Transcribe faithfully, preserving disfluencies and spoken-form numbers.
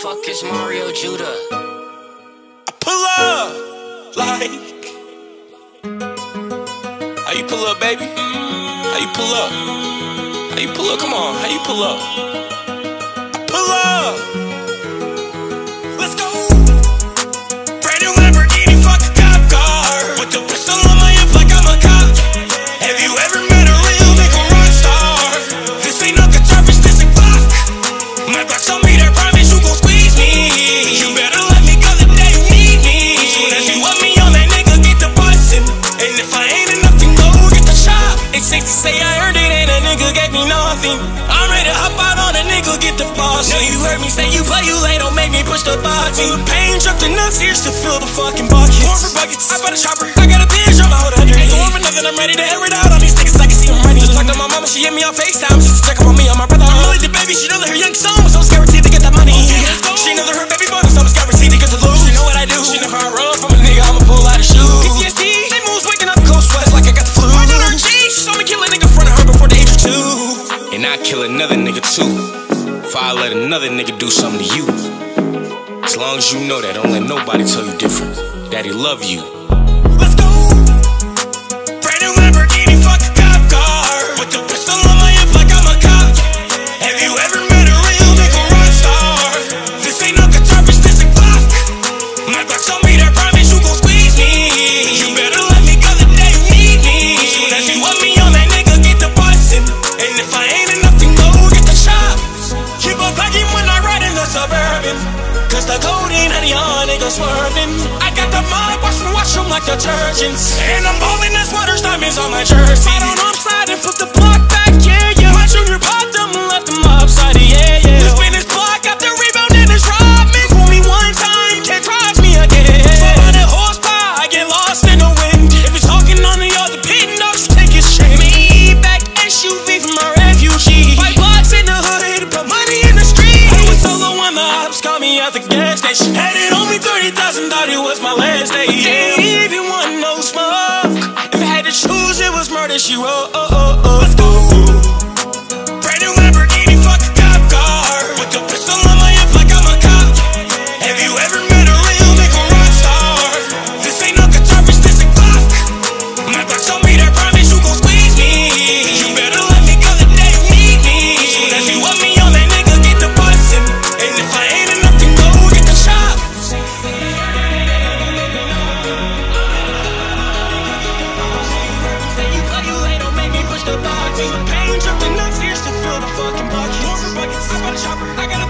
fuck is Mario Judah? I pull up, like, how you pull up, baby? How you pull up? How you pull up? Come on, how you pull up? I pull up. Let's go. Brand new Lamborghini, fuck a cop car. With the pistol on my hip like I'm a cop. Have you ever met a real nigga rock star? This ain't no guitar, bitch, this a Glock. My Glock told me that promise you gon' squeeze me. You better let me go the day you need me. Soon as you want me on that nigga, get the bustin'. And if I ain't enough, then go get the shot. It's safe to say I earned it, and a nigga gave me nothing. I'm ready to hop out on a nigga, get the boss. Know you heard me say you play, you late, don't make me push the button. Pain dropped enough tears to fill the fucking buckets. Going for buckets, I bought a chopper, I got a bitch on my hood under. Ain't going for nothing, I'm ready to air it out on these niggas, I can see them running. Just talked to my mama, she hit me on FaceTime, just to check up on me, on my brother. I'm really the baby, she know that her young son was so guaranteed to get that money. She know that her baby bonus, I was guaranteed to get the loot. She know what I do, she know how I run from a nigga, I'ma pull out a shoe. P T S D, they moves waking up cold sweats like I got the flu. I know her G, she saw me kill a nigga in front of her before the age of two. And I kill another nigga too, if I let another nigga do something to you. As long as you know that, don't let nobody tell you different. Daddy love you. Let's go. Brand new Lamborghini, fuck a cop car. With the pistol on my hip like I'm a cop. Have you ever met a real nigga rock star? This ain't no guitar, bitch, this a Glock. My Glock told me that promise you gon' squeeze me. You better let me go the day you need me. Soon as you want me on that nigga, get the bustin'. And if I ain't enough, then go get the shot. Keep on packing when I ride in the Suburban. Cause the codeine and the young niggas swerving. I got the mud, watch me wash them like detergents. And I'm ballin' as waters, diamonds on my jersey. I don't know, I'm sliding, flip the block back, yeah, yeah. My junior popped them and left them upside, yeah, yeah. This spin his block, got the rebound and it's robbing. Fool me one time, can't cross me again. twelve hundred horsepower, I get lost in the wind. If it's talking on the other pin, don't you take his shit. Maybach S U V for my refugee. Five blocks in the hood, put money in the street. I was solo when the ops caught me at the gas station. Had it on me thirty thousand, thought it was my last day. Ain't even want no smoke. If I had to choose, it was murder, she wrote. Oh, oh, oh. Let's go. Brand new Lamborghini, fuck a cop car. With the pistol on my hip like I'm a cop. Have you ever met a real nigga rock star? This ain't no guitar, bitch, this a Glock. My Glock told me that promise you gon' squeeze me. You better let me go the day you need me. Soon as you want me on that nigga, get the bustin'. And if I ain't enough, then go get the shot. Pain dropped enough tears to fill the fucking bucket. I got a chopper, I got a